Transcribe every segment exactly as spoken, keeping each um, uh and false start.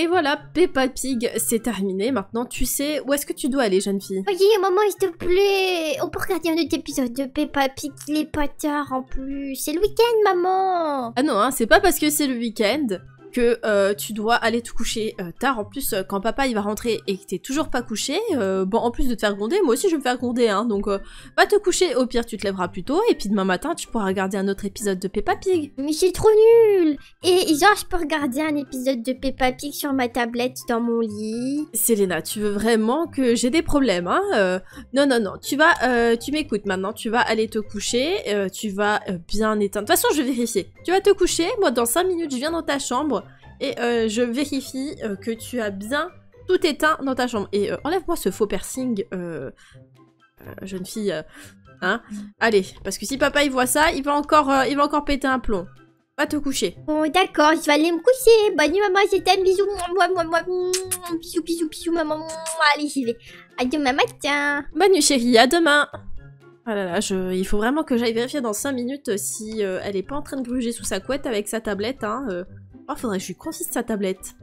Et voilà, Peppa Pig, c'est terminé. Maintenant, tu sais où est-ce que tu dois aller, jeune fille. Oui, maman, s'il te plaît. On peut regarder un autre épisode de Peppa Pig. Il est pas tard en plus. C'est le week-end, maman. Ah non, hein, c'est pas parce que c'est le week-end que euh, tu dois aller te coucher euh, tard. En plus, euh, quand papa il va rentrer et que t'es toujours pas couché, euh, bon, en plus de te faire gronder, moi aussi je vais me faire gronder, hein. Donc, euh, va te coucher. Au pire, tu te lèveras plus tôt et puis demain matin, tu pourras regarder un autre épisode de Peppa Pig. Mais c'est trop nul. Et genre, je peux regarder un épisode de Peppa Pig sur ma tablette dans mon lit. Selena, tu veux vraiment que j'ai des problèmes, hein euh, Non, non, non. Tu vas, euh, tu m'écoutes maintenant. Tu vas aller te coucher. Euh, tu vas euh, bien éteindre. De toute façon, je vais vérifier. Tu vas te coucher. Moi, dans cinq minutes, je viens dans ta chambre. Et euh, je vérifie euh, que tu as bien tout éteint dans ta chambre. Et euh, enlève-moi ce faux piercing, euh, euh, jeune fille. Euh, hein Allez, parce que si papa il voit ça, il va encore, euh, il va encore péter un plomb. Va te coucher. Bon, d'accord, je vais aller me coucher. Bonne nuit, maman, je t'aime. Bisous. Moi, moi, moi. Bisous, bisous, bisous, maman. Allez, j'y vais. À demain matin. Bonne nuit, chérie. À demain. Ah là là, je... il faut vraiment que j'aille vérifier dans cinq minutes si euh, elle est pas en train de gruger sous sa couette avec sa tablette, hein. Euh... Oh, faudrait que je lui confisque sa tablette.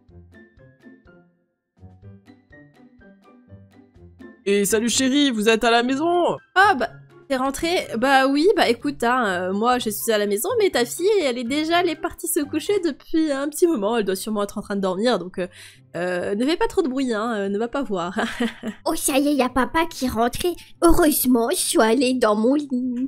Et salut chérie, vous êtes à la maison? Ah bah, t'es rentrée? Bah oui, bah écoute, hein, euh, moi je suis à la maison, mais ta fille, elle est déjà, elle est partie se coucher depuis un petit moment, elle doit sûrement être en train de dormir, donc euh, euh, ne fais pas trop de bruit, hein, euh, ne va pas voir. Oh, ça y est, y a papa qui est rentré. Heureusement, je suis allée dans mon lit.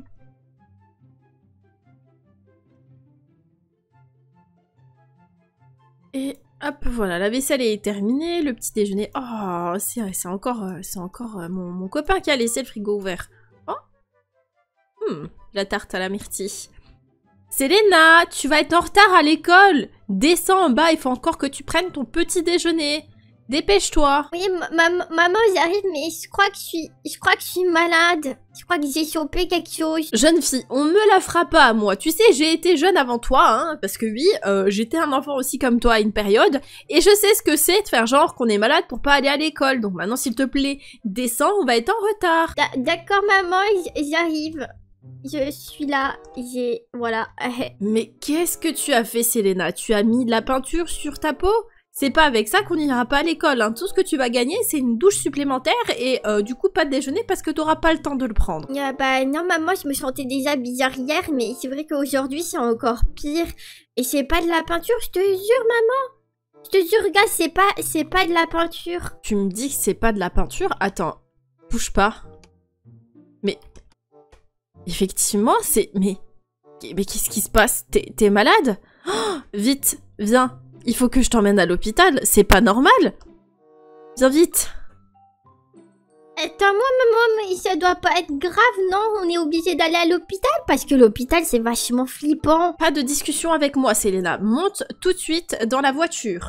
Et hop, voilà, la vaisselle est terminée, le petit déjeuner... Oh, c'est c'est encore, euh, c'est encore euh, mon, mon copain qui a laissé le frigo ouvert. Oh, hmm, la tarte à la myrtille. Selena, tu vas être en retard à l'école. Descends en bas, il faut encore que tu prennes ton petit déjeuner. Dépêche-toi. Oui, maman, maman, j'arrive, mais je crois que je suis, je crois que je suis malade. Je crois que j'ai chopé quelque chose. Jeune fille, on me la fera pas à moi. Tu sais, j'ai été jeune avant toi, hein, parce que oui, euh, j'étais un enfant aussi comme toi à une période, et je sais ce que c'est de faire genre qu'on est malade pour pas aller à l'école. Donc maintenant, s'il te plaît, descends, on va être en retard. D'accord, maman, j'arrive. Je suis là, j'ai... voilà. Mais qu'est-ce que tu as fait, Selena? Tu as mis de la peinture sur ta peau? C'est pas avec ça qu'on n'ira pas à l'école, hein. Tout ce que tu vas gagner, c'est une douche supplémentaire et euh, du coup pas de déjeuner parce que t'auras pas le temps de le prendre. Euh, bah non, maman, je me sentais déjà bizarre hier, mais c'est vrai qu'aujourd'hui c'est encore pire. Et c'est pas de la peinture, je te jure, maman. Je te jure, gars, c'est pas, c'est pas de la peinture. Tu me dis que c'est pas de la peinture? Attends, bouge pas. Mais... Effectivement, c'est... Mais... Mais qu'est-ce qui se passe? T'es malade? Oh, vite, viens. Il faut que je t'emmène à l'hôpital, c'est pas normal. Viens vite. Attends-moi, maman, mais ça doit pas être grave, non? On est obligé d'aller à l'hôpital parce que l'hôpital, c'est vachement flippant. Pas de discussion avec moi, Selena. Monte tout de suite dans la voiture.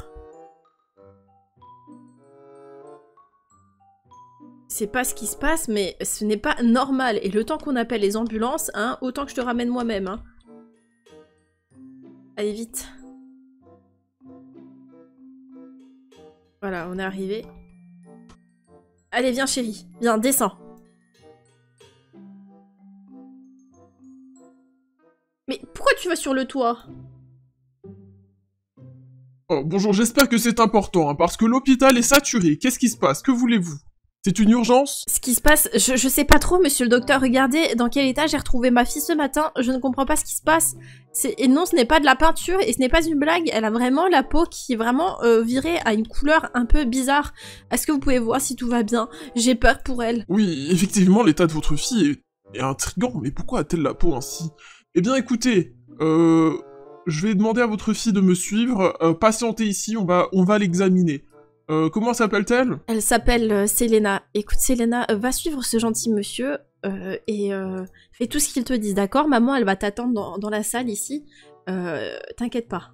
C'est pas ce qui se passe, mais ce n'est pas normal. Et le temps qu'on appelle les ambulances, hein, autant que je te ramène moi-même, hein. Allez, vite. Voilà, on est arrivé. Allez, viens chérie. Viens, descends. Mais pourquoi tu vas sur le toit? Oh, bonjour, j'espère que c'est important, hein, parce que l'hôpital est saturé. Qu'est-ce qui se passe? Que voulez-vous? C'est une urgence? Ce qui se passe, je, je sais pas trop, monsieur le docteur. Regardez dans quel état j'ai retrouvé ma fille ce matin. Je ne comprends pas ce qui se passe. Et non, ce n'est pas de la peinture et ce n'est pas une blague. Elle a vraiment la peau qui est vraiment euh, virée à une couleur un peu bizarre. Est-ce que vous pouvez voir si tout va bien? J'ai peur pour elle. Oui, effectivement, l'état de votre fille est, est intriguant, mais pourquoi a-t-elle la peau ainsi? Eh bien, écoutez, euh... je vais demander à votre fille de me suivre. Euh, patientez ici, on va, on va l'examiner. Euh, comment s'appelle-t-elle? Elle s'appelle euh, Selena. Écoute, Selena, euh, va suivre ce gentil monsieur euh, et euh, fais tout ce qu'il te dit, d'accord? Maman, elle va t'attendre dans, dans la salle ici. Euh, T'inquiète pas.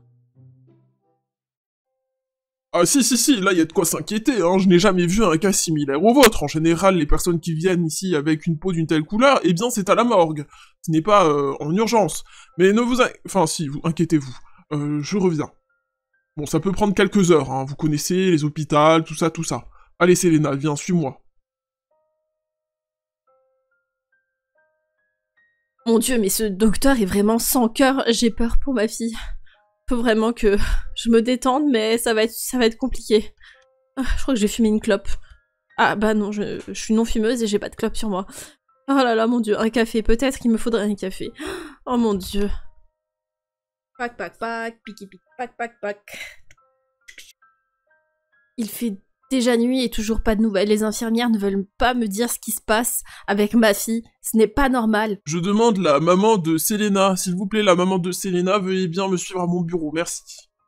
Ah si, si, si, là, il y a de quoi s'inquiéter, hein. Je n'ai jamais vu un cas similaire au vôtre. En général, les personnes qui viennent ici avec une peau d'une telle couleur, eh bien, c'est à la morgue. Ce n'est pas euh, en urgence. Mais ne vous... Enfin, si, vous inquiétez-vous. Euh, je reviens. Bon, ça peut prendre quelques heures, hein. Vous connaissez les hôpitaux, tout ça, tout ça. Allez, Selena, viens, suis-moi. Mon Dieu, mais ce docteur est vraiment sans cœur. J'ai peur pour ma fille. faut vraiment que je me détende, mais ça va être, ça va être compliqué. Ah, je crois que j'ai fumé une clope. Ah bah non, je, je suis non fumeuse et j'ai pas de clope sur moi. Oh là là, mon dieu, un café, peut-être qu'il me faudrait un café. Oh mon dieu. Pac, pac, pac, piqui, piqui, pac, pac, pac. Il fait déjà nuit et toujours pas de nouvelles. Les infirmières ne veulent pas me dire ce qui se passe avec ma fille. Ce n'est pas normal. Je demande la maman de Selena. S'il vous plaît, la maman de Selena, veuillez bien me suivre à mon bureau. Merci.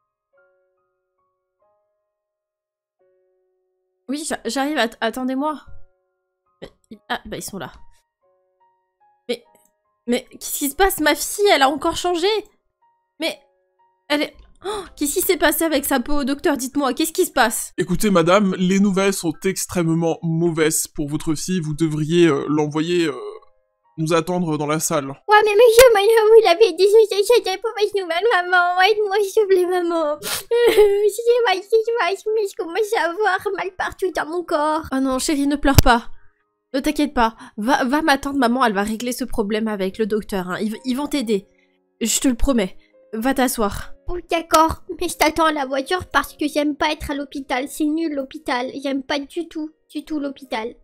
Oui, j'arrive, at attendez-moi. Ah, bah ils sont là. Mais, mais, qu'est-ce qui se passe? Ma fille, elle a encore changé. Mais, elle est... Oh, qu'est-ce qui s'est passé avec sa peau, docteur? Dites-moi, qu'est-ce qui se passe? Écoutez, madame, les nouvelles sont extrêmement mauvaises pour votre fille. Vous devriez euh, l'envoyer euh, nous attendre dans la salle. Ouais, mais monsieur, maintenant, vous l'avez dit, c'est des mauvaises nouvelles, maman. Aide-moi, s'il te plaît, maman. C'est pas ce qui se passe, mais je commence à avoir mal partout dans mon corps. Oh non, chérie, ne pleure pas. Ne t'inquiète pas. Va, va m'attendre, maman, elle va régler ce problème avec le docteur. Hein. Ils, ils vont t'aider. Je te le promets. Va t'asseoir. Oh, d'accord, mais je t'attends à la voiture parce que j'aime pas être à l'hôpital. C'est nul, l'hôpital. J'aime pas du tout, du tout l'hôpital.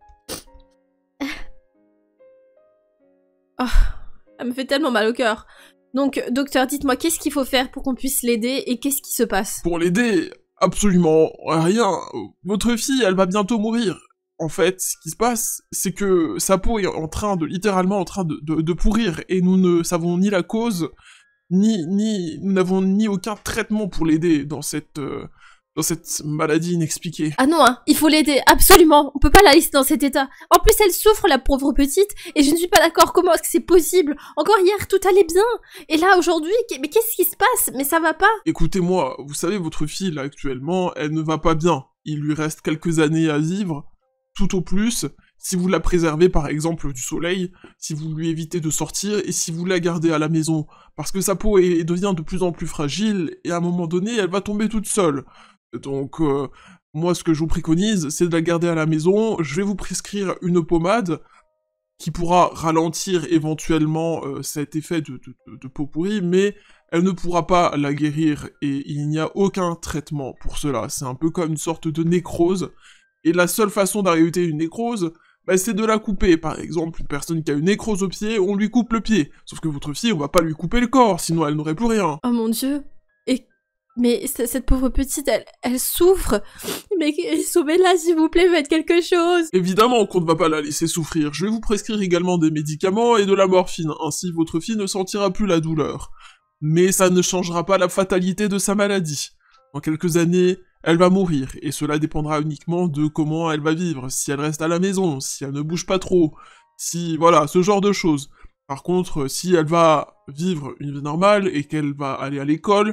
Oh, elle me fait tellement mal au cœur. Donc, docteur, dites-moi, qu'est-ce qu'il faut faire pour qu'on puisse l'aider et qu'est-ce qui se passe? Pour l'aider, absolument rien. Votre fille, elle va bientôt mourir. En fait, ce qui se passe, c'est que sa peau est en train de, littéralement en train de, de, de pourrir et nous ne savons ni la cause, ni, ni, nous n'avons ni aucun traitement pour l'aider dans cette, euh, dans cette maladie inexpliquée. Ah non, hein, il faut l'aider, absolument. On peut pas la laisser dans cet état. En plus, elle souffre, la pauvre petite, et je ne suis pas d'accord. Comment est-ce que c'est possible? Encore hier, tout allait bien. Et là, aujourd'hui, mais qu'est-ce qui se passe? Mais ça va pas. Écoutez-moi, vous savez, votre fille, là, actuellement, elle ne va pas bien. Il lui reste quelques années à vivre. Tout au plus, si vous la préservez par exemple du soleil, si vous lui évitez de sortir et si vous la gardez à la maison, parce que sa peau est, devient de plus en plus fragile et à un moment donné elle va tomber toute seule. Donc euh, moi ce que je vous préconise c'est de la garder à la maison, je vais vous prescrire une pommade qui pourra ralentir éventuellement euh, cet effet de, de, de, de peau pourrie, mais elle ne pourra pas la guérir et il n'y a aucun traitement pour cela, c'est un peu comme une sorte de nécrose. Et la seule façon d'arrêter une nécrose, bah, c'est de la couper. Par exemple, une personne qui a une nécrose au pied, on lui coupe le pied. Sauf que votre fille, on va pas lui couper le corps, sinon elle n'aurait plus rien. Oh mon dieu. Et... Mais cette pauvre petite, elle, elle souffre. Mais sauvez-la, s'il vous plaît, faites quelque chose. Évidemment qu'on ne va pas la laisser souffrir. Je vais vous prescrire également des médicaments et de la morphine. Ainsi, votre fille ne sentira plus la douleur. Mais ça ne changera pas la fatalité de sa maladie. Dans quelques années... elle va mourir, et cela dépendra uniquement de comment elle va vivre, si elle reste à la maison, si elle ne bouge pas trop, si... voilà, ce genre de choses. Par contre, si elle va vivre une vie normale, et qu'elle va aller à l'école,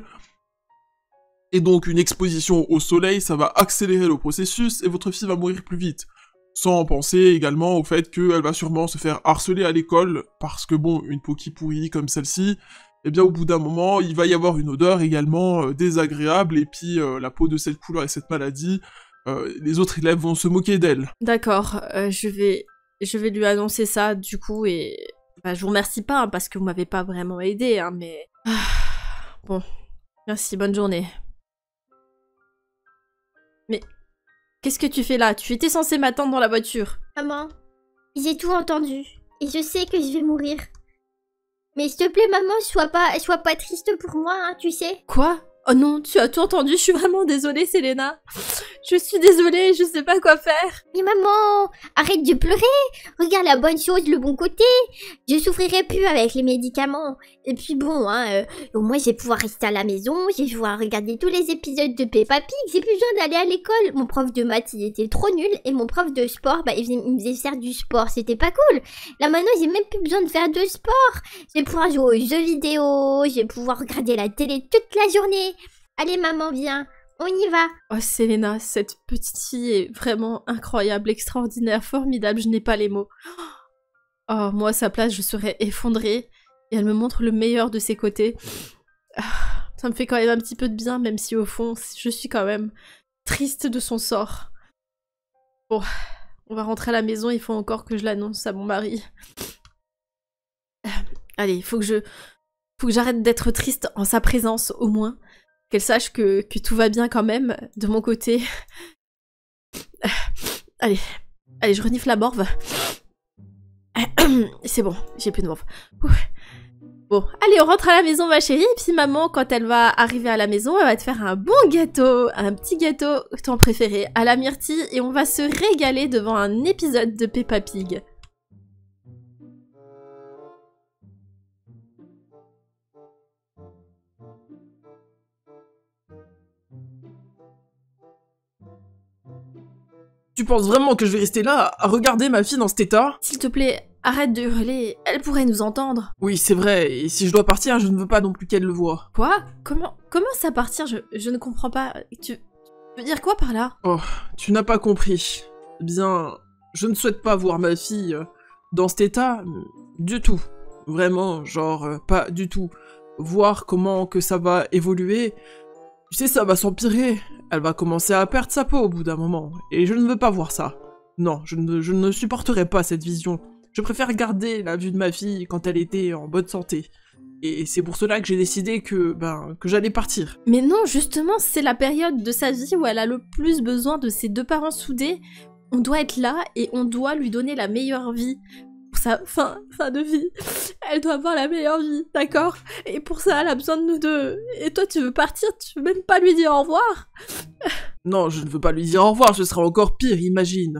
et donc une exposition au soleil, ça va accélérer le processus, et votre fille va mourir plus vite. Sans penser également au fait qu'elle va sûrement se faire harceler à l'école, parce que bon, une peau qui pourrit comme celle-ci... eh bien au bout d'un moment, il va y avoir une odeur également euh, désagréable, et puis euh, la peau de cette couleur et cette maladie, euh, les autres élèves vont se moquer d'elle. D'accord, euh, je vais je vais lui annoncer ça du coup, et bah, je vous remercie pas, hein, parce que vous m'avez pas vraiment aidé, hein, mais... Ah, bon, merci, bonne journée. Mais, qu'est-ce que tu fais là? Tu étais censée m'attendre dans la voiture. Maman, j'ai tout entendu, et je sais que je vais mourir. Mais s'il te plaît, maman, sois pas, sois pas triste pour moi, hein, tu sais. Quoi? Oh non, tu as tout entendu, je suis vraiment désolée, Selena. Je suis désolée, je sais pas quoi faire. Mais maman, arrête de pleurer. Regarde la bonne chose, le bon côté. Je souffrirai plus avec les médicaments. Et puis bon, hein, euh, au moins je vais pouvoir rester à la maison, je vais pouvoir regarder tous les épisodes de Peppa Pig, j'ai plus besoin d'aller à l'école. Mon prof de maths, il était trop nul, et mon prof de sport, bah, il, faisait, il me faisait faire du sport, c'était pas cool. Là maintenant, j'ai même plus besoin de faire de sport. Je vais pouvoir jouer aux jeux vidéo, je vais pouvoir regarder la télé toute la journée. Allez maman, viens, on y va. Oh Selena, cette petite fille est vraiment incroyable, extraordinaire, formidable, je n'ai pas les mots. Oh, moi à sa place, je serais effondrée, et elle me montre le meilleur de ses côtés. Ça me fait quand même un petit peu de bien, même si au fond, je suis quand même triste de son sort. Bon, on va rentrer à la maison, il faut encore que je l'annonce à mon mari. Allez, il faut que je... faut que j'arrête d'être triste en sa présence, au moins. qu'elle sache que, que tout va bien quand même, de mon côté. Allez, allez, je renifle la morve. C'est bon, j'ai plus de morve. Ouf. Bon, allez, on rentre à la maison, ma chérie, et puis maman, quand elle va arriver à la maison, elle va te faire un bon gâteau, un petit gâteau, ton préféré, à la myrtille, et on va se régaler devant un épisode de Peppa Pig. Tu penses vraiment que je vais rester là à regarder ma fille dans cet état? S'il te plaît, arrête de hurler, elle pourrait nous entendre. Oui, c'est vrai, et si je dois partir, je ne veux pas non plus qu'elle le voie. Quoi? Comment comment ça partir? je, je ne comprends pas. Tu, tu veux dire quoi par là? Oh, tu n'as pas compris. Eh bien, je ne souhaite pas voir ma fille euh, dans cet état du tout. Vraiment, genre, euh, pas du tout. Voir comment que ça va évoluer, tu sais, ça va s'empirer. Elle va commencer à perdre sa peau au bout d'un moment. Et je ne veux pas voir ça. Non, je ne, je ne supporterai pas cette vision. Je préfère garder la vue de ma fille quand elle était en bonne santé. Et c'est pour cela que j'ai décidé que, ben, que j'allais partir. Mais non, justement, c'est la période de sa vie où elle a le plus besoin de ses deux parents soudés. On doit être là et on doit lui donner la meilleure vie. Pour sa fin, fin de vie. Elle doit avoir la meilleure vie, d'accord? Et pour ça, elle a besoin de nous deux. Et toi, tu veux partir, tu veux même pas lui dire au revoir? Non, je ne veux pas lui dire au revoir, ce sera encore pire, imagine.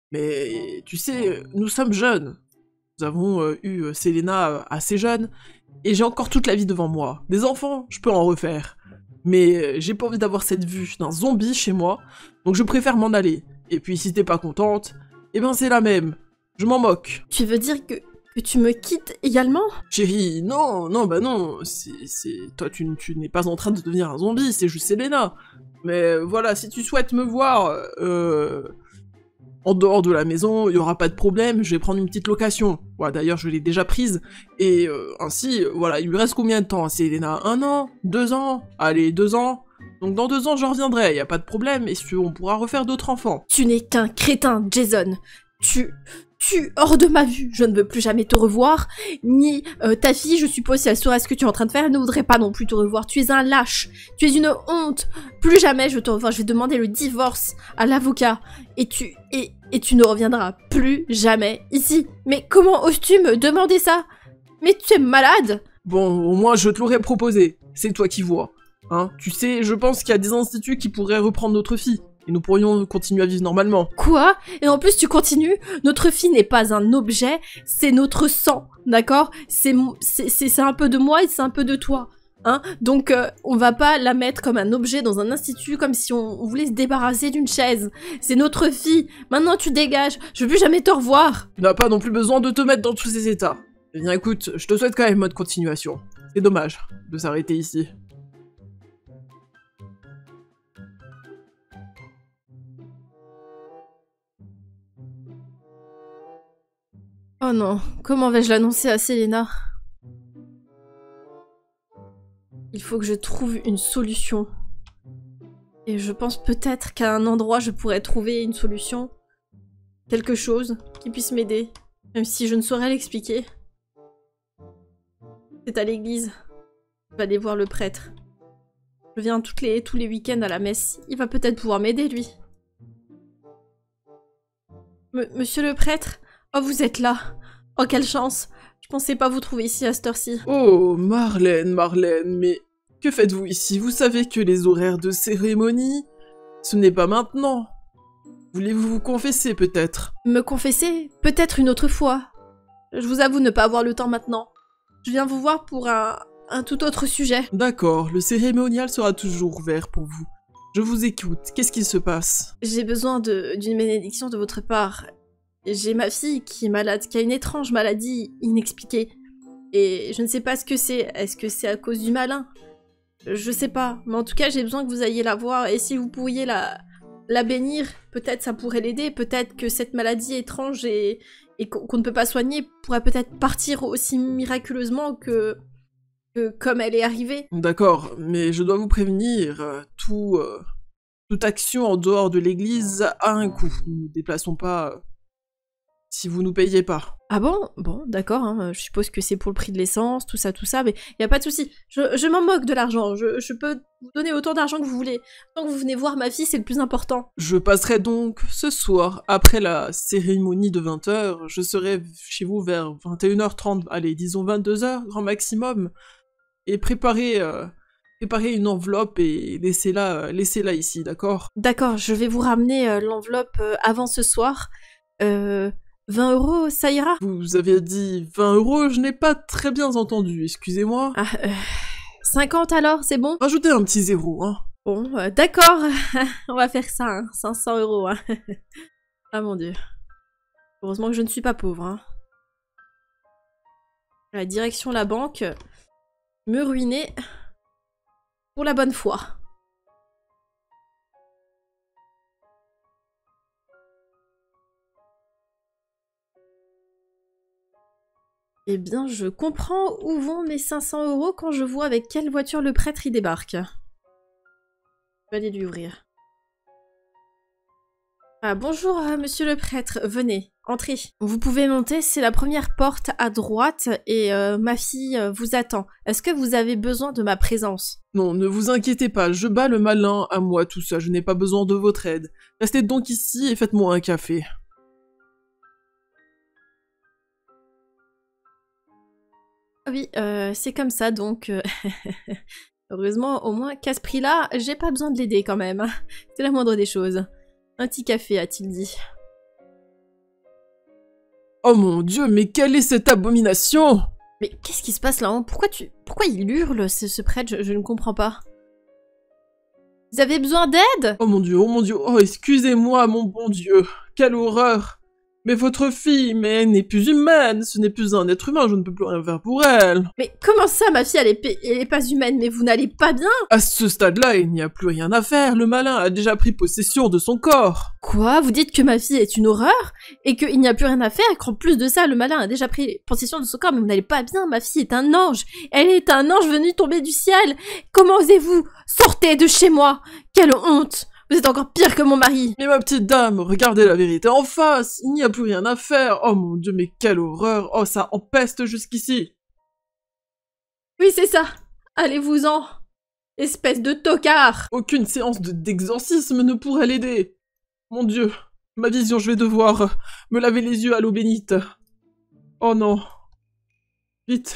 Mais, tu sais, nous sommes jeunes. Nous avons euh, eu euh, Selena euh, assez jeune, et j'ai encore toute la vie devant moi. Des enfants, je peux en refaire. Mais euh, j'ai pas envie d'avoir cette vue d'un zombie chez moi, donc je préfère m'en aller. Et puis si t'es pas contente, eh ben c'est la même. Je m'en moque. Tu veux dire que, que tu me quittes également? Chérie, non, non, bah non, c'est... c'est- Toi, tu, n- tu n'es pas en train de devenir un zombie, c'est juste Selena. Mais euh, voilà, si tu souhaites me voir euh, en dehors de la maison, il y aura pas de problème, je vais prendre une petite location. Ouais, d'ailleurs, je l'ai déjà prise. Et euh, ainsi, voilà, il lui reste combien de temps à Selena? Un an? Deux ans? Allez, deux ans? Donc dans deux ans, je reviendrai, y a pas de problème, et si on pourra refaire d'autres enfants. Tu n'es qu'un crétin, Jason. Tu... Tu, hors de ma vue, je ne veux plus jamais te revoir, ni euh, ta fille, je suppose, si elle saurait ce que tu es en train de faire, elle ne voudrait pas non plus te revoir. Tu es un lâche, tu es une honte. Plus jamais je te revois, je vais demander le divorce à l'avocat, et tu, et, et tu ne reviendras plus jamais ici. Mais comment oses-tu me demander ça? Mais tu es malade? Bon, au moins je te l'aurais proposé, c'est toi qui vois. Hein, tu sais, je pense qu'il y a des instituts qui pourraient reprendre notre fille, et nous pourrions continuer à vivre normalement. Quoi? Et en plus tu continues? Notre fille n'est pas un objet, c'est notre sang, d'accord? C'est mon- c'est c'est- c'est un peu de moi et c'est un peu de toi. Hein? Donc euh, on va pas la mettre comme un objet dans un institut, comme si on, on voulait se débarrasser d'une chaise. C'est notre fille. Maintenant tu dégages, je veux plus jamais te revoir. Tu n'as pas non plus besoin de te mettre dans tous ces états. Eh bien écoute, je te souhaite quand même bonne continuation. C'est dommage de s'arrêter ici. Oh non, comment vais-je l'annoncer à Selena? Il faut que je trouve une solution. Et je pense peut-être qu'à un endroit je pourrais trouver une solution. Quelque chose qui puisse m'aider. Même si je ne saurais l'expliquer. C'est à l'église. Je vais aller voir le prêtre. Je viens toutes les, tous les week-ends à la messe. Il va peut-être pouvoir m'aider, lui. M- Monsieur le prêtre? Oh, vous êtes là. Oh, quelle chance. Je pensais pas vous trouver ici à cette heure-ci. Oh, Marlène, Marlène, mais que faites-vous ici? Vous savez que les horaires de cérémonie, ce n'est pas maintenant. Voulez-vous vous confesser peut-être? Me confesser? Peut-être une autre fois. Je vous avoue ne pas avoir le temps maintenant. Je viens vous voir pour un, un tout autre sujet. D'accord, le cérémonial sera toujours ouvert pour vous. Je vous écoute, qu'est-ce qui se passe? J'ai besoin de- d'une bénédiction de votre part. J'ai ma fille qui est malade, qui a une étrange maladie inexpliquée. Et je ne sais pas ce que c'est. Est-ce que c'est à cause du malin? Je sais pas. Mais en tout cas, j'ai besoin que vous ayez la voir. Et si vous pourriez la, la bénir, peut-être ça pourrait l'aider. Peut-être que cette maladie étrange et, et qu'on qu'on ne peut pas soigner pourrait peut-être partir aussi miraculeusement que, que comme elle est arrivée. D'accord, mais je dois vous prévenir, euh, tout, euh, toute action en dehors de l'église a un coût. Nous ne nous déplaçons pas euh, si vous nous payez pas. Ah bon? Bon, d'accord, hein, je suppose que c'est pour le prix de l'essence, tout ça, tout ça, mais y a pas de souci. Je, je m'en moque de l'argent, je, je peux vous donner autant d'argent que vous voulez. Tant que vous venez voir ma fille, c'est le plus important. Je passerai donc ce soir, après la cérémonie de vingt heures, je serai chez vous vers vingt et une heures trente, allez, disons vingt-deux heures, grand maximum, et préparez, euh, préparez une enveloppe et laissez-la euh, laissez-la ici, d'accord? D'accord, je vais vous ramener euh, l'enveloppe euh, avant ce soir. Euh... vingt euros, ça ira? Vous avez dit vingt euros, je n'ai pas très bien entendu, excusez-moi. Ah, euh, cinquante alors, c'est bon? Rajoutez un petit zéro, hein. Bon, euh, d'accord, on va faire ça, hein. cinq cents euros. Hein. Ah mon dieu. Heureusement que je ne suis pas pauvre. Hein. La direction la banque, me ruiner pour la bonne foi. Eh bien, je comprends où vont mes cinq cents euros quand je vois avec quelle voiture le prêtre y débarque. Je vais aller lui ouvrir. Ah, bonjour, euh, monsieur le prêtre, venez, entrez. Vous pouvez monter, c'est la première porte à droite et euh, ma fille euh, vous attend. Est-ce que vous avez besoin de ma présence? Non, ne vous inquiétez pas, je bats le malin à moi tout ça, je n'ai pas besoin de votre aide. Restez donc ici et faites-moi un café. Oui, euh, c'est comme ça, donc... euh, Heureusement, au moins, qu'à ce prix-là, j'ai pas besoin de l'aider quand même. C'est la moindre des choses. Un petit café, a-t-il dit. Oh mon dieu, mais quelle est cette abomination? Mais qu'est-ce qui se passe là? Pourquoi tu... Pourquoi il hurle, ce, ce prêtre? je, je ne comprends pas. Vous avez besoin d'aide? Oh mon dieu, oh mon dieu, oh excusez-moi, mon bon dieu. Quelle horreur. Mais votre fille, mais elle n'est plus humaine, ce n'est plus un être humain, je ne peux plus rien faire pour elle. Mais comment ça, ma fille, elle est, pa- elle est pas humaine, mais vous n'allez pas bien? À ce stade-là, il n'y a plus rien à faire, le malin a déjà pris possession de son corps. Quoi? Vous dites que ma fille est une horreur? Et qu'il n'y a plus rien à faire? Qu'en plus de ça, le malin a déjà pris possession de son corps, mais vous n'allez pas bien, ma fille est un ange. Elle est un ange venu tomber du ciel. Comment osez-vous? Sortez de chez moi! Quelle honte! Vous êtes encore pire que mon mari. Mais ma petite dame, regardez la vérité en face, il n'y a plus rien à faire. Oh mon dieu, mais quelle horreur. Oh, ça empeste jusqu'ici. Oui, c'est ça. Allez-vous-en. Espèce de tocard. Aucune séance de d'exorcisme ne pourrait l'aider. Mon dieu, ma vision, je vais devoir me laver les yeux à l'eau bénite. Oh non. Vite.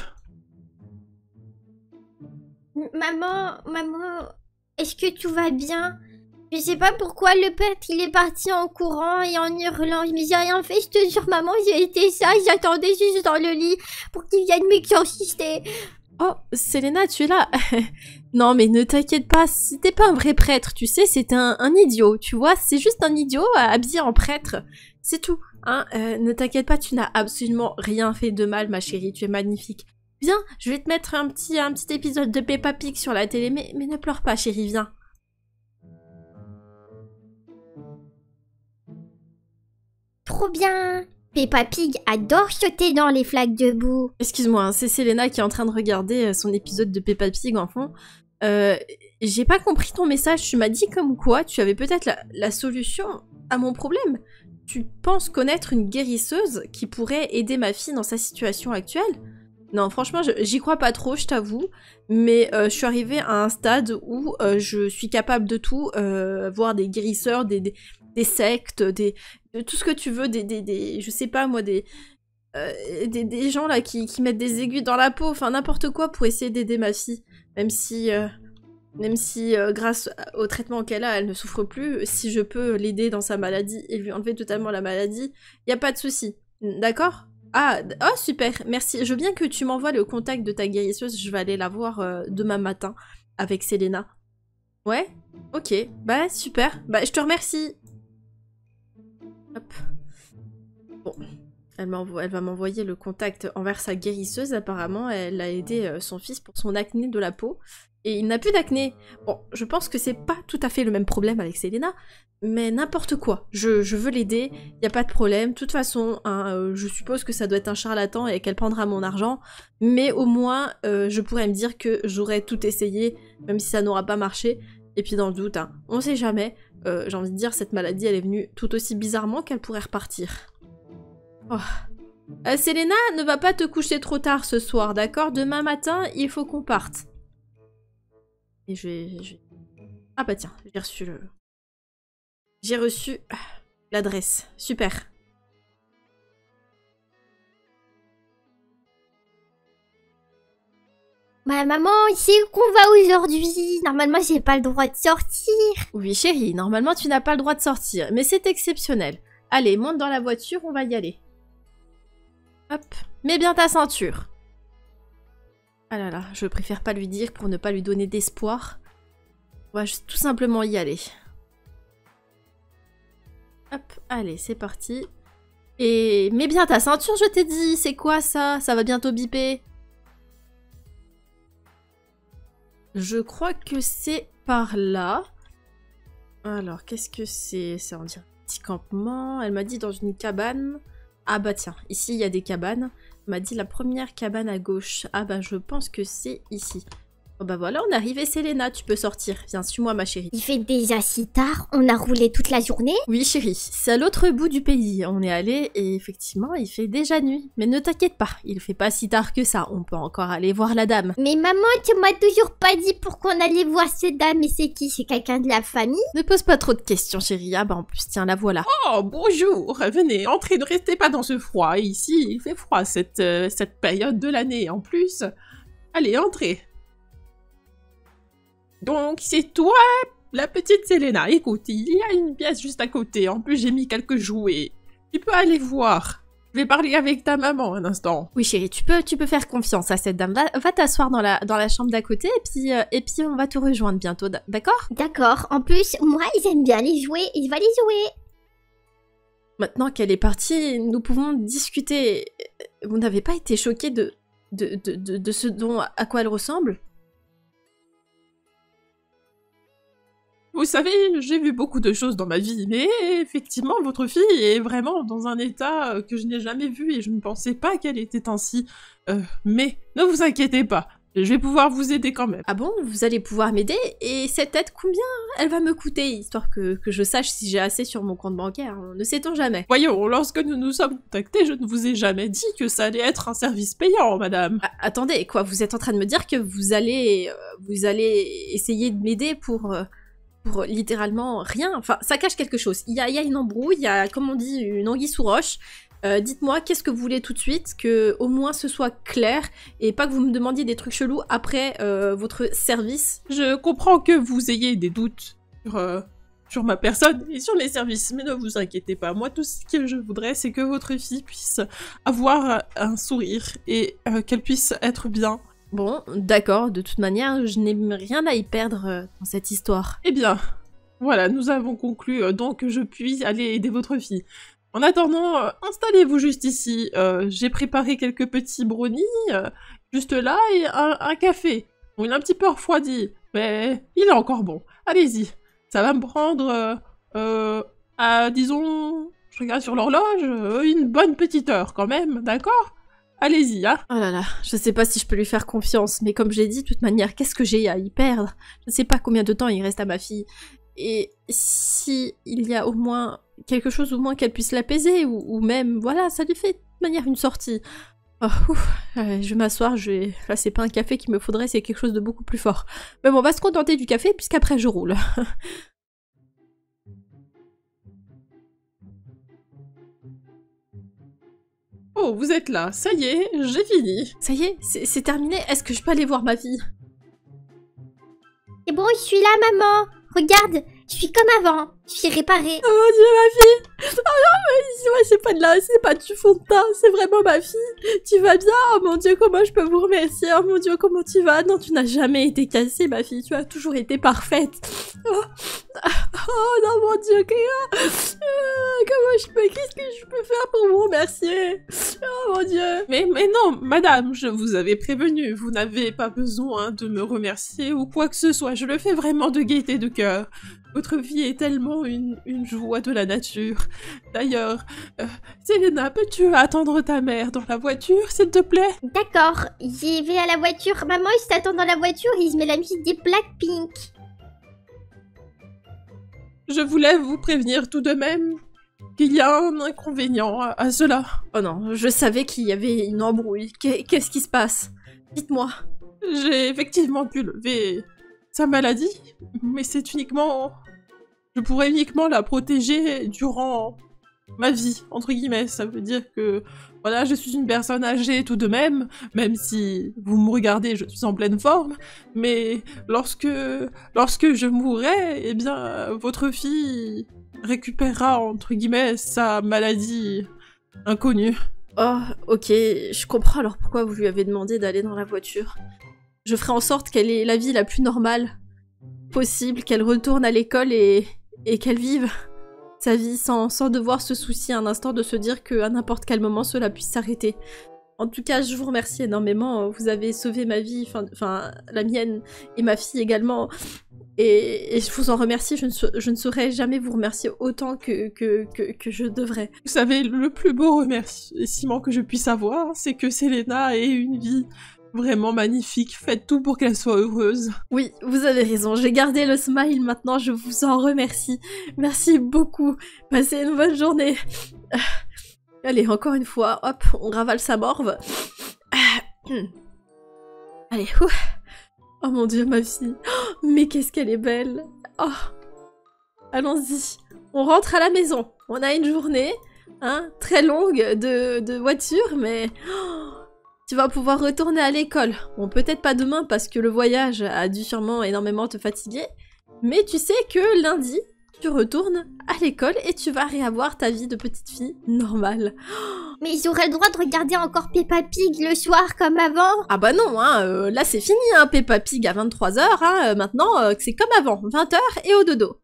Maman, maman, est-ce que tout va bien? Je sais pas pourquoi le prêtre il est parti en courant et en hurlant. Mais j'ai rien fait, je te jure, maman, j'ai été sage, j'attendais juste dans le lit pour qu'il vienne m'exorcister. Oh, Selena, tu es là. Non, mais ne t'inquiète pas, c'était pas un vrai prêtre, tu sais, c'était un, un idiot, tu vois, c'est juste un idiot habillé en prêtre. C'est tout, hein. Euh, ne t'inquiète pas, tu n'as absolument rien fait de mal, ma chérie, tu es magnifique. Viens, je vais te mettre un petit, un petit épisode de Peppa Pig sur la télé, mais, mais ne pleure pas, chérie, viens. Trop bien. Peppa Pig adore sauter dans les flaques de boue. Excuse-moi, hein, c'est Selena qui est en train de regarder son épisode de Peppa Pig en fond. Euh, j'ai pas compris ton message, tu m'as dit comme quoi tu avais peut-être la, la solution à mon problème. Tu penses connaître une guérisseuse qui pourrait aider ma fille dans sa situation actuelle? Non, franchement, j'y crois pas trop, je t'avoue, mais euh, je suis arrivée à un stade où euh, je suis capable de tout, euh, voir des guérisseurs, des, des, des sectes, des, de tout ce que tu veux, des, des, des je sais pas moi, des, euh, des, des gens là qui, qui mettent des aiguilles dans la peau, enfin n'importe quoi pour essayer d'aider ma fille, même si, euh, même si euh, grâce au traitement qu'elle a, elle ne souffre plus, si je peux l'aider dans sa maladie et lui enlever totalement la maladie, y a pas de souci, d'accord? Ah, oh super, merci. Je veux bien que tu m'envoies le contact de ta guérisseuse, je vais aller la voir euh, demain matin avec Selena. Ouais? Ok, bah super, bah je te remercie. Hop. Bon, elle, elle va m'envoyer le contact envers sa guérisseuse, apparemment elle a aidé euh, son fils pour son acné de la peau. Et il n'a plus d'acné. Bon, je pense que c'est pas tout à fait le même problème avec Selena, mais n'importe quoi. Je, je veux l'aider, y a pas de problème. De toute façon, hein, euh, je suppose que ça doit être un charlatan et qu'elle prendra mon argent, mais au moins, euh, je pourrais me dire que j'aurais tout essayé, même si ça n'aura pas marché. Et puis dans le doute, hein, on sait jamais. Euh, j'ai envie de dire, cette maladie, elle est venue tout aussi bizarrement qu'elle pourrait repartir. Oh. Euh, Selena, ne va pas te coucher trop tard ce soir, d'accord? Demain matin, il faut qu'on parte. Et je vais, je vais... Ah bah tiens, j'ai reçu le... J'ai reçu l'adresse. Super. Bah maman, c'est où qu'on va aujourd'hui? Normalement, j'ai pas le droit de sortir. Oui chérie, normalement tu n'as pas le droit de sortir, mais c'est exceptionnel. Allez, monte dans la voiture, on va y aller. Hop, mets bien ta ceinture. Ah là là, je préfère pas lui dire pour ne pas lui donner d'espoir. On va juste tout simplement y aller. Hop, allez, c'est parti. Et mets bien ta ceinture, je t'ai dit. C'est quoi ça? Ça va bientôt biper. Je crois que c'est par là. Alors, qu'est-ce que c'est? C'est un petit campement. Elle m'a dit dans une cabane. Ah bah tiens, ici il y a des cabanes. Elle m'a dit la première cabane à gauche. Ah bah je pense que c'est ici. Oh bah voilà, on est arrivé, Selena, tu peux sortir. Viens, suis-moi ma chérie. Il fait déjà si tard, on a roulé toute la journée. Oui chérie, c'est à l'autre bout du pays. On est allé et effectivement, il fait déjà nuit. Mais ne t'inquiète pas, il fait pas si tard que ça. On peut encore aller voir la dame. Mais maman, tu m'as toujours pas dit pourquoi on allait voir cette dame et c'est qui? C'est quelqu'un de la famille? Ne pose pas trop de questions chérie. Ah bah en plus, tiens, la voilà. Oh, bonjour, venez, entrez, ne restez pas dans ce froid. Ici, il fait froid cette, euh, cette période de l'année en plus. Allez, entrez. Donc, c'est toi, la petite Selena. Écoute, il y a une pièce juste à côté. En plus, j'ai mis quelques jouets. Tu peux aller voir. Je vais parler avec ta maman un instant. Oui chérie, tu peux, tu peux faire confiance à cette dame. Va, va t'asseoir dans la, dans la chambre d'à côté et puis, euh, et puis on va te rejoindre bientôt, d'accord? D'accord. En plus, moi, j'aime bien les jouets et je vais les jouer. Maintenant qu'elle est partie, nous pouvons discuter. Vous n'avez pas été choqué de, de, de, de, de ce dont à quoi elle ressemble? Vous savez, j'ai vu beaucoup de choses dans ma vie, mais effectivement, votre fille est vraiment dans un état que je n'ai jamais vu et je ne pensais pas qu'elle était ainsi. Euh, mais ne vous inquiétez pas, je vais pouvoir vous aider quand même. Ah bon, vous allez pouvoir m'aider? Et cette aide, combien elle va me coûter? Histoire que, que je sache si j'ai assez sur mon compte bancaire, ne sait-on jamais. Voyons, lorsque nous nous sommes contactés, je ne vous ai jamais dit que ça allait être un service payant, madame. Ah, attendez, quoi, vous êtes en train de me dire que vous allez, euh, vous allez essayer de m'aider pour... Euh, pour littéralement rien, enfin ça cache quelque chose. Il y a, il y a une embrouille, il y a, comme on dit, une anguille sous roche. Euh, dites-moi qu'est-ce que vous voulez tout de suite, que au moins ce soit clair, et pas que vous me demandiez des trucs chelous après euh, votre service. Je comprends que vous ayez des doutes sur, euh, sur ma personne et sur les services, mais ne vous inquiétez pas. Moi, tout ce que je voudrais, c'est que votre fille puisse avoir un sourire et euh, qu'elle puisse être bien. Bon, d'accord, de toute manière, je n'ai rien à y perdre euh, dans cette histoire. Eh bien, voilà, nous avons conclu euh, donc que je puisse aller aider votre fille. En attendant, euh, installez-vous juste ici. Euh, J'ai préparé quelques petits brownies, euh, juste là, et un, un café. Bon, il est un petit peu refroidi, mais il est encore bon. Allez-y, ça va me prendre, euh, euh, à, disons, je regarde sur l'horloge, euh, une bonne petite heure quand même, d'accord ? Allez-y, hein. Oh là là, je sais pas si je peux lui faire confiance, mais comme je l'ai dit, de toute manière, qu'est-ce que j'ai à y perdre? Je ne sais pas combien de temps il reste à ma fille. Et si il y a au moins quelque chose au moins qu'elle puisse l'apaiser, ou, ou même, voilà, ça lui fait de manière une sortie. Oh, ouf, euh, je vais m'asseoir, je vais... Là, c'est pas un café qu'il me faudrait, c'est quelque chose de beaucoup plus fort. Mais bon, on va se contenter du café, puisqu'après je roule. Oh, vous êtes là, ça y est, j'ai fini. Ça y est, c'est terminé. Est-ce que je peux aller voir ma fille? C'est bon, je suis là, maman. Regarde, je suis comme avant. Je suis réparée. Oh mon dieu, ma fille! Oh non, mais ouais, c'est pas de là, c'est pas du fond de teint, c'est vraiment ma fille. Tu vas bien? Oh mon dieu, comment je peux vous remercier? Oh mon dieu, comment tu vas? Non, tu n'as jamais été cassée, ma fille. Tu as toujours été parfaite. Oh, oh non, mon dieu, Cléa. Euh, comment je peux... Qu'est-ce que je peux faire pour vous remercier? Oh mon dieu. Mais, mais non, madame, je vous avais prévenu. Vous n'avez pas besoin de me remercier ou quoi que ce soit. Je le fais vraiment de gaieté de cœur. Votre vie est tellement une, une joie de la nature. D'ailleurs, euh, Selena, peux-tu attendre ta mère dans la voiture, s'il te plaît? D'accord, j'y vais à la voiture. Maman, je t'attends dans la voiture et je mets la musique des Blackpink. Je voulais vous prévenir tout de même qu'il y a un inconvénient à, à cela. Oh non, je savais qu'il y avait une embrouille. Qu'est- Qu'est-ce qui se passe? Dites-moi. J'ai effectivement pu lever sa maladie, mais c'est uniquement... Je pourrais uniquement la protéger durant ma vie, entre guillemets. Ça veut dire que, voilà, je suis une personne âgée tout de même, même si vous me regardez, je suis en pleine forme, mais lorsque, lorsque je mourrai, eh bien, votre fille récupérera, entre guillemets, sa maladie inconnue. Oh, ok, je comprends alors pourquoi vous lui avez demandé d'aller dans la voiture. Je ferai en sorte qu'elle ait la vie la plus normale possible, qu'elle retourne à l'école et, et qu'elle vive sa vie sans, sans devoir se soucier un instant de se dire qu'à n'importe quel moment cela puisse s'arrêter. En tout cas, je vous remercie énormément, vous avez sauvé ma vie, enfin la mienne et ma fille également, et, et je vous en remercie, je ne, je ne saurais jamais vous remercier autant que, que, que, que je devrais. Vous savez, le plus beau remerciement que je puisse avoir, c'est que Selena ait une vie vraiment magnifique, faites tout pour qu'elle soit heureuse. Oui, vous avez raison, j'ai gardé le smile maintenant, je vous en remercie. Merci beaucoup, passez une bonne journée. Allez, encore une fois, hop, on ravale sa morve. Allez, ouf. Oh mon dieu, ma fille. Oh, mais qu'est-ce qu'elle est belle. Oh. Allons-y, on rentre à la maison. On a une journée, hein, très longue de, de voiture, mais... Oh, tu vas pouvoir retourner à l'école. Bon, peut-être pas demain parce que le voyage a dû sûrement énormément te fatiguer. Mais tu sais que lundi, tu retournes à l'école et tu vas réavoir ta vie de petite fille normale. Mais j'aurais le droit de regarder encore Peppa Pig le soir comme avant? Ah bah non, hein, euh, là c'est fini, hein, Peppa Pig à vingt-trois heures. Hein, euh, maintenant, euh, c'est comme avant, vingt heures et au dodo.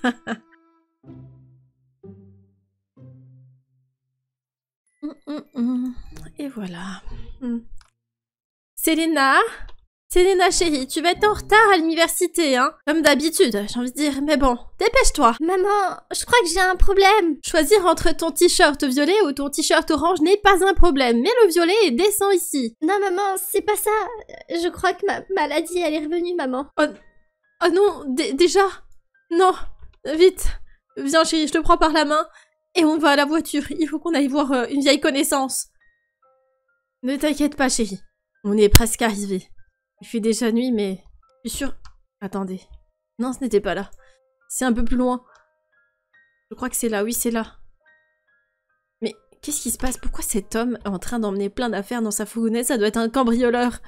Hum, hum, hum. Et voilà. Hum. Selena, Selena chérie, tu vas être en retard à l'université, hein. Comme d'habitude, j'ai envie de dire, mais bon, dépêche-toi. Maman, je crois que j'ai un problème. Choisir entre ton t-shirt violet ou ton t-shirt orange n'est pas un problème, mais le violet est décent ici. Non maman, c'est pas ça. Je crois que ma maladie, elle est revenue, maman. Oh, oh non, d- déjà? Non, vite. Viens chérie, je te prends par la main et on va à la voiture. Il faut qu'on aille voir euh, une vieille connaissance. Ne t'inquiète pas chérie, on est presque arrivé. Il fait déjà nuit, mais je suis sûre... Attendez. Non, ce n'était pas là. C'est un peu plus loin. Je crois que c'est là, oui, c'est là. Mais qu'est-ce qui se passe? Pourquoi cet homme est en train d'emmener plein d'affaires dans sa fourgonnette? Ça doit être un cambrioleur.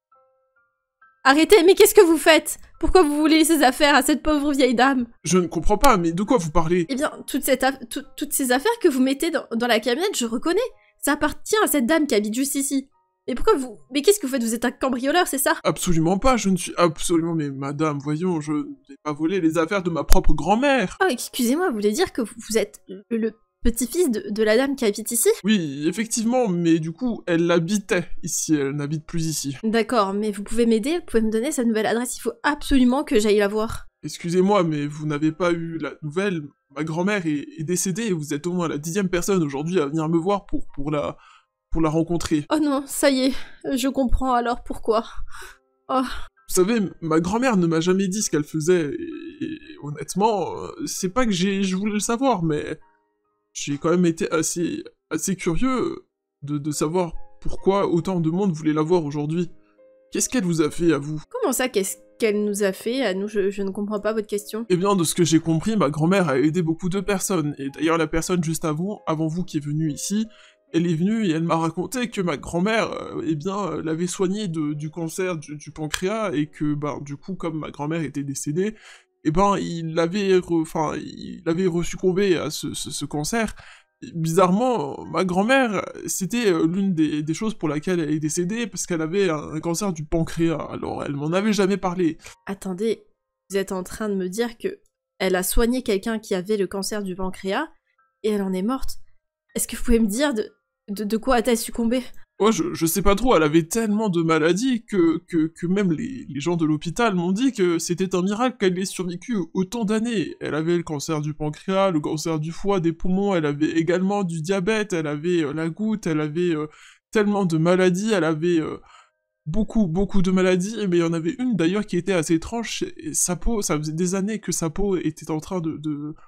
Arrêtez, mais qu'est-ce que vous faites? Pourquoi vous voulez ces affaires à cette pauvre vieille dame? Je ne comprends pas, mais de quoi vous parlez? Eh bien, toute cette aff- tout- toutes ces affaires que vous mettez dans, dans la camionnette, je reconnais. Ça appartient à cette dame qui habite juste ici. Mais pourquoi vous... Mais qu'est-ce que vous faites? Vous êtes un cambrioleur, c'est ça? Absolument pas, je ne suis absolument... Mais madame, voyons, je n'ai pas volé les affaires de ma propre grand-mère. Oh, excusez-moi, vous voulez dire que vous, vous êtes le, le petit-fils de, de la dame qui habite ici? Oui, effectivement, mais du coup, elle habitait ici, elle n'habite plus ici. D'accord, mais vous pouvez m'aider? Vous pouvez me donner sa nouvelle adresse? Il faut absolument que j'aille la voir. Excusez-moi, mais vous n'avez pas eu la nouvelle. Ma grand-mère est, est décédée et vous êtes au moins la dixième personne aujourd'hui à venir me voir pour, pour la... pour la rencontrer. Oh non, ça y est, je comprends alors pourquoi. Oh. Vous savez, ma grand-mère ne m'a jamais dit ce qu'elle faisait, et, et honnêtement, euh, c'est pas que j'ai, je voulais le savoir, mais j'ai quand même été assez, assez curieux de, de savoir pourquoi autant de monde voulait la voir aujourd'hui. Qu'est-ce qu'elle vous a fait à vous? Comment ça, qu'est-ce qu'elle nous a fait à nous? je, je ne comprends pas votre question. Eh bien, de ce que j'ai compris, ma grand-mère a aidé beaucoup de personnes, et d'ailleurs la personne juste avant, avant vous qui est venue ici, elle est venue et elle m'a raconté que ma grand-mère, euh, eh bien, euh, l'avait soignée de, du cancer du, du pancréas, et que, ben, du coup, comme ma grand-mère était décédée, eh ben, il avait, enfin, il avait resuccombé à ce, ce, ce cancer. Et bizarrement, ma grand-mère, c'était euh, l'une des, des choses pour laquelle elle est décédée, parce qu'elle avait un, un cancer du pancréas, alors elle m'en avait jamais parlé. Attendez, vous êtes en train de me dire que elle a soigné quelqu'un qui avait le cancer du pancréas, et elle en est morte? Est-ce que vous pouvez me dire de... De, de quoi a-t-elle succombé? Ouais, je, je sais pas trop, elle avait tellement de maladies que, que, que même les, les gens de l'hôpital m'ont dit que c'était un miracle qu'elle ait survécu autant d'années. Elle avait le cancer du pancréas, le cancer du foie, des poumons, elle avait également du diabète, elle avait euh, la goutte, elle avait euh, tellement de maladies, elle avait euh, beaucoup, beaucoup de maladies, mais il y en avait une d'ailleurs qui était assez étrange, et sa peau, ça faisait des années que sa peau était en train de... de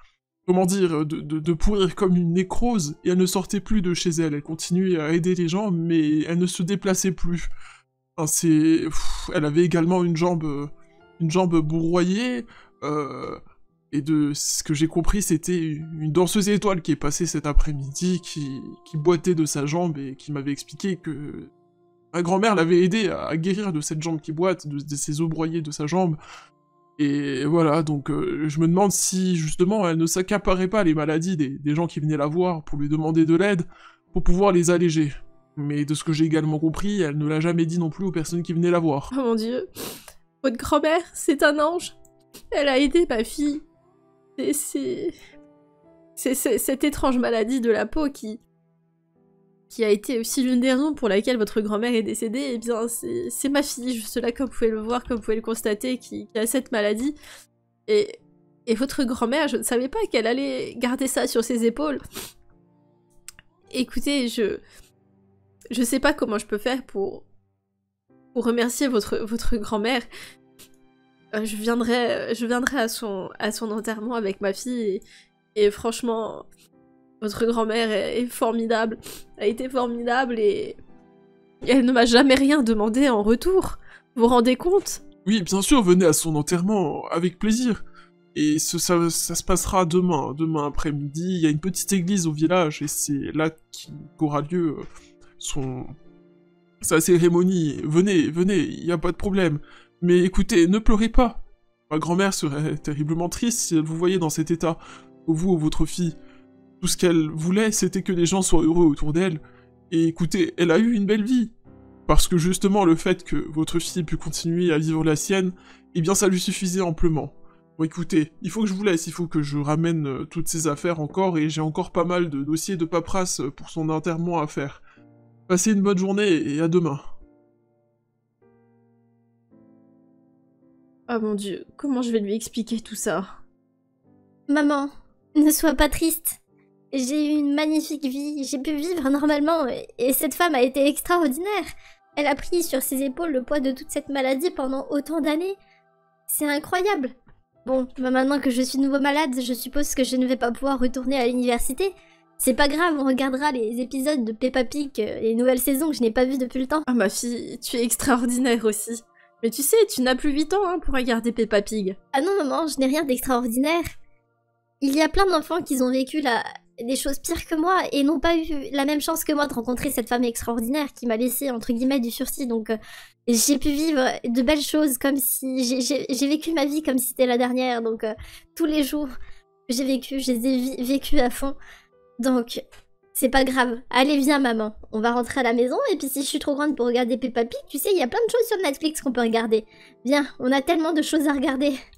comment dire, de, de, de pourrir comme une nécrose, et elle ne sortait plus de chez elle. Elle continuait à aider les gens, mais elle ne se déplaçait plus. Enfin, c'est... pff, elle avait également une jambe, une jambe bourroyée, euh, et de ce que j'ai compris, c'était une danseuse étoile qui est passée cet après-midi, qui, qui boitait de sa jambe, et qui m'avait expliqué que ma grand-mère l'avait aidé à guérir de cette jambe qui boite, de, de ses os broyés de sa jambe. Et voilà, donc euh, je me demande si justement elle ne s'accaparait pas les maladies des, des gens qui venaient la voir pour lui demander de l'aide, pour pouvoir les alléger. Mais de ce que j'ai également compris, elle ne l'a jamais dit non plus aux personnes qui venaient la voir. Oh mon dieu, votre grand-mère, c'est un ange. Elle a aidé ma fille. Et c'est... C'est cette étrange maladie de la peau qui... qui a été aussi l'une des raisons pour laquelle votre grand-mère est décédée, eh bien c'est ma fille, cela comme vous pouvez le voir, comme vous pouvez le constater, qui, qui a cette maladie. Et, et votre grand-mère, je ne savais pas qu'elle allait garder ça sur ses épaules. Écoutez, je... Je sais pas comment je peux faire pour... pour remercier votre, votre grand-mère. Euh, je viendrai, je viendrai à, son, à son enterrement avec ma fille et, et franchement... Votre grand-mère est, est formidable, a été formidable et... et elle ne m'a jamais rien demandé en retour. Vous vous rendez compte? Oui, bien sûr, venez à son enterrement, avec plaisir. Et ce, ça, ça se passera demain, demain après-midi. Il y a une petite église au village et c'est là qu'aura lieu son... sa cérémonie. Venez, venez, il n'y a pas de problème. Mais écoutez, ne pleurez pas. Ma grand-mère serait terriblement triste si elle vous voyait dans cet état, vous ou votre fille. Tout ce qu'elle voulait, c'était que les gens soient heureux autour d'elle. Et écoutez, elle a eu une belle vie. Parce que justement, le fait que votre fille ait pu continuer à vivre la sienne, eh bien ça lui suffisait amplement. Bon écoutez, il faut que je vous laisse, il faut que je ramène euh, toutes ces affaires encore, et j'ai encore pas mal de dossiers de paperasse pour son enterrement à faire. Passez une bonne journée, et à demain. Oh mon dieu, comment je vais lui expliquer tout ça? Maman, ne sois pas triste. J'ai eu une magnifique vie, j'ai pu vivre normalement, et, et cette femme a été extraordinaire. Elle a pris sur ses épaules le poids de toute cette maladie pendant autant d'années. C'est incroyable. Bon, bah maintenant que je suis nouveau malade, je suppose que je ne vais pas pouvoir retourner à l'université. C'est pas grave, on regardera les épisodes de Peppa Pig, euh, les nouvelles saisons que je n'ai pas vues depuis le temps. Ah ma fille, tu es extraordinaire aussi. Mais tu sais, tu n'as plus huit ans hein, pour regarder Peppa Pig. Ah non maman, je n'ai rien d'extraordinaire. Il y a plein d'enfants qui ont vécu la... des choses pires que moi et n'ont pas eu la même chance que moi de rencontrer cette femme extraordinaire qui m'a laissé entre guillemets du sursis, donc euh, j'ai pu vivre de belles choses comme si j'ai vécu ma vie comme si c'était la dernière, donc euh, tous les jours que j'ai vécu, je les ai vécus à fond, donc c'est pas grave. Allez viens maman, on va rentrer à la maison et puis si je suis trop grande pour regarder Peppa Pig, tu sais il y a plein de choses sur Netflix qu'on peut regarder. Viens, on a tellement de choses à regarder.